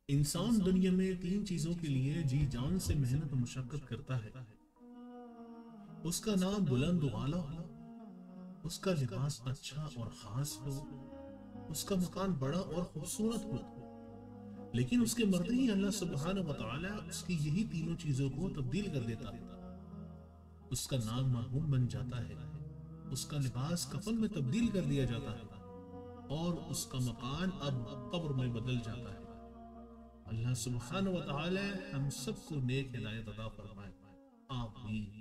इंसान दुनिया में तीन चीजों के लिए जी जान से मेहनत मुशक्कत करता है। उसका नाम बुलंद वाला हो, उसका लिबास अच्छा और खास हो, उसका मकान बड़ा और खूबसूरत हो। लेकिन उसके मरते ही अल्लाह सुब्हानहू व तआला उसकी यही तीनों चीजों को तब्दील कर देता है। उसका नाम मरहूम बन जाता है, उसका लिबास कफन में तब्दील कर दिया जाता है और उसका मकान अब कब्र में बदल जाता है। अल्लाह सुब्हानहू व तआला हम सबको नेक हिदायत अता फरमाए। आमीन।